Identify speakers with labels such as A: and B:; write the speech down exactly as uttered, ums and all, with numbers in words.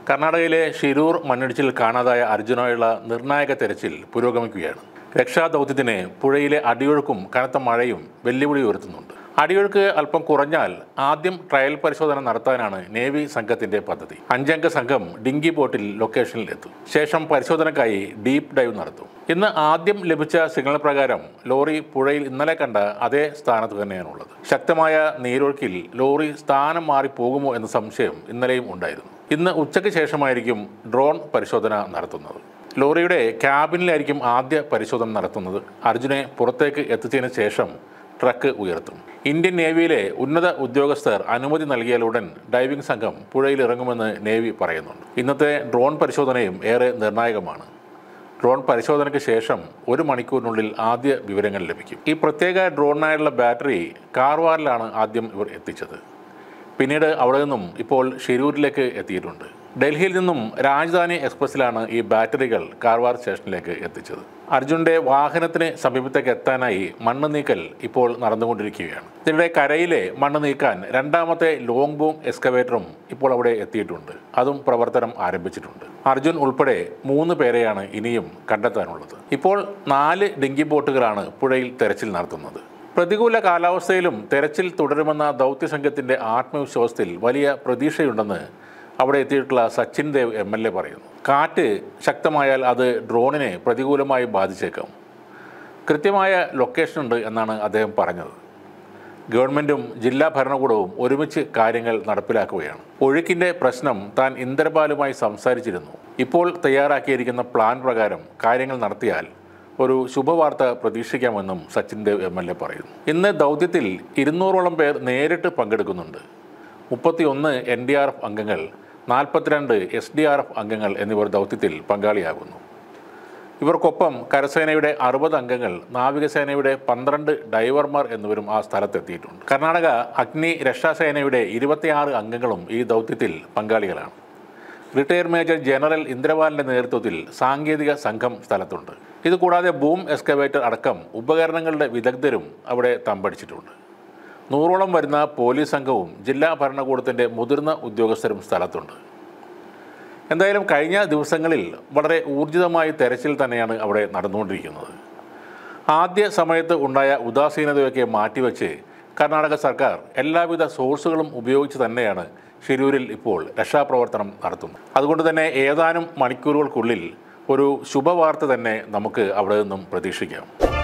A: കർണാടകയിലെ ഷിരൂർ മണ്ണിടിച്ചിൽ കാണാതായ അർജുനായുള്ള നിർണായക തെരച്ചിൽ പുരോഗമിക്കുകയാണ്. രക്ഷാദൗത്യത്തിന് പുഴയിലെ അടിയൊഴുക്കും കനത്ത മഴയും വെല്ലുവിളി ഉയർത്തുന്നുണ്ട്. അടിയൊഴുക്ക് അല്പം കുറഞ്ഞാൽ ആദ്യം ട്രയൽ പരിശോധന നടത്താനാണ് നേവി സംഘത്തിന്റെ പദ്ധതി. അഞ്ചംഗ സംഘം ഡിങ്കി ബോട്ടിൽ ലൊക്കേഷനിലെത്തും. ശേഷം പരിശോധനയ്ക്കായി ഡീപ്പ് ഡൈവ് നടത്തും. ഇന്ന് ആദ്യം ലഭിച്ച സിഗ്നൽ പ്രകാരം ലോറി പുഴയിൽ ഇന്നലെ കണ്ട അതേ സ്ഥാനത്ത് തന്നെയാണുള്ളത്. ശക്തമായ നീരൊഴുക്കിൽ ലോറി സ്ഥാനം മാറി പോകുമോ എന്ന സംശയം ഇന്നലെയും ഉണ്ടായിരുന്നു. ഇന്ന് ഉച്ചയ്ക്ക് ശേഷമായിരിക്കും ഡ്രോൺ പരിശോധന നടത്തുന്നത്. ലോറിയുടെ ക്യാബിനിലായിരിക്കും ആദ്യ പരിശോധന നടത്തുന്നത്. അർജുനെ പുറത്തേക്ക് എത്തിച്ചതിന് ശേഷം ട്രക്ക് ഉയർത്തും. ഇന്ത്യൻ നേവിയിലെ ഉന്നത ഉദ്യോഗസ്ഥർ അനുമതി നൽകിയാലുടൻ ഡൈവിംഗ് സംഘം പുഴയിൽ ഇറങ്ങുമെന്ന് നേവി പറയുന്നുണ്ട്. ഇന്നത്തെ ഡ്രോൺ പരിശോധനയും ഏറെ നിർണായകമാണ്. ഡ്രോൺ പരിശോധനയ്ക്ക് ശേഷം ഒരു മണിക്കൂറിനുള്ളിൽ ആദ്യ വിവരങ്ങൾ ലഭിക്കും. ഈ പ്രത്യേക ഡ്രോണിനായുള്ള ബാറ്ററി കാർവാറിലാണ് ആദ്യം ഇവർ എത്തിച്ചത്. പിന്നീട് അവിടെ നിന്നും ഇപ്പോൾ ഷിരൂരിലേക്ക് എത്തിയിട്ടുണ്ട്. ഡൽഹിയിൽ നിന്നും രാജധാനി എക്സ്പ്രസിലാണ് ഈ ബാറ്ററികൾ കാർവാർ സ്റ്റേഷനിലേക്ക് എത്തിച്ചത്. അർജുൻ്റെ വാഹനത്തിന് സമീപത്തേക്ക് എത്താനായി മണ്ണ് നീക്കൽ ഇപ്പോൾ നടന്നുകൊണ്ടിരിക്കുകയാണ്. ഇതിനിടെ കരയിലെ മണ്ണ് നീക്കാൻ രണ്ടാമത്തെ ലോങ് ബൂം എക്സ്കവേറ്ററും ഇപ്പോൾ അവിടെ എത്തിയിട്ടുണ്ട്. അതും പ്രവർത്തനം ആരംഭിച്ചിട്ടുണ്ട്. അർജുൻ ഉൾപ്പെടെ മൂന്ന് പേരെയാണ് ഇനിയും കണ്ടെത്താനുള്ളത്. ഇപ്പോൾ നാല് ഡിങ്കി ബോട്ടുകളാണ് പുഴയിൽ തെരച്ചിൽ നടത്തുന്നത്. പ്രതികൂല കാലാവസ്ഥയിലും തെരച്ചിൽ തുടരുമെന്ന ദൗത്യസംഘത്തിൻ്റെ ആത്മവിശ്വാസത്തിൽ വലിയ പ്രതീക്ഷയുണ്ടെന്ന് അവിടെ എത്തിയിട്ടുള്ള Sachin Dev M L A പറയുന്നു. കാറ്റ് ശക്തമായാൽ അത് ഡ്രോണിനെ പ്രതികൂലമായി ബാധിച്ചേക്കാം. കൃത്യമായ ലൊക്കേഷനുണ്ട് എന്നാണ് അദ്ദേഹം പറഞ്ഞത്. ഗവൺമെൻറ്റും ജില്ലാ ഭരണകൂടവും ഒരുമിച്ച് കാര്യങ്ങൾ നടപ്പിലാക്കുകയാണ്. ഒഴുക്കിൻ്റെ പ്രശ്നം താൻ ഇന്ദ്രപാലുമായി സംസാരിച്ചിരുന്നു. ഇപ്പോൾ തയ്യാറാക്കിയിരിക്കുന്ന പ്ലാൻ പ്രകാരം കാര്യങ്ങൾ നടത്തിയാൽ ഒരു ശുഭവാർത്ത പ്രതീക്ഷിക്കാമെന്നും Sachin Dev M L A പറയുന്നു. ഇന്ന് ദൗത്യത്തിൽ ഇരുന്നൂറോളം പേർ നേരിട്ട് പങ്കെടുക്കുന്നുണ്ട്. മുപ്പത്തി ഒന്ന് എൻ ഡി ആർ എഫ് അംഗങ്ങൾ, നാൽപ്പത്തിരണ്ട് എസ് ഡി ആർ എഫ് അംഗങ്ങൾ എന്നിവർ ദൗത്യത്തിൽ പങ്കാളിയാകുന്നു. ഇവർക്കൊപ്പം കരസേനയുടെ അറുപത് അംഗങ്ങൾ, നാവികസേനയുടെ പന്ത്രണ്ട് ഡൈവർമാർ എന്നിവരും ആ സ്ഥലത്തെത്തിയിട്ടുണ്ട്. കർണാടക അഗ്നി രക്ഷാസേനയുടെ ഇരുപത്തിയാറ് അംഗങ്ങളും ഈ ദൗത്യത്തിൽ പങ്കാളികളാണ്. റിട്ടയർ മേജർ ജനറൽ ഇന്ദ്രപാലിൻ്റെ നേതൃത്വത്തിൽ സാങ്കേതിക സംഘം സ്ഥലത്തുണ്ട്. ഇതുകൂടാതെ ബൂം എക്സ്കവേറ്റർ അടക്കം ഉപകരണങ്ങളുടെ വിദഗ്ധരും അവിടെ തമ്പടിച്ചിട്ടുണ്ട്. നൂറോളം വരുന്ന പോലീസ് സംഘവും ജില്ലാ ഭരണകൂടത്തിൻ്റെ മുതിർന്ന ഉദ്യോഗസ്ഥരും സ്ഥലത്തുണ്ട്. എന്തായാലും കഴിഞ്ഞ ദിവസങ്ങളിൽ വളരെ ഊർജിതമായി തെരച്ചിൽ തന്നെയാണ് അവിടെ നടന്നുകൊണ്ടിരിക്കുന്നത്. ആദ്യ സമയത്ത് ഉണ്ടായ ഉദാസീനതയൊക്കെ മാറ്റിവെച്ച് കർണാടക സർക്കാർ എല്ലാവിധ സോഴ്സുകളും ഉപയോഗിച്ച് തന്നെയാണ് ഷിരൂരിൽ ഇപ്പോൾ രക്ഷാപ്രവർത്തനം നടത്തുന്നത്. അതുകൊണ്ട് തന്നെ ഏതാനും മണിക്കൂറുകൾക്കുള്ളിൽ ഒരു ശുഭവാർത്ത തന്നെ നമുക്ക് അവിടെ നിന്നും പ്രതീക്ഷിക്കാം.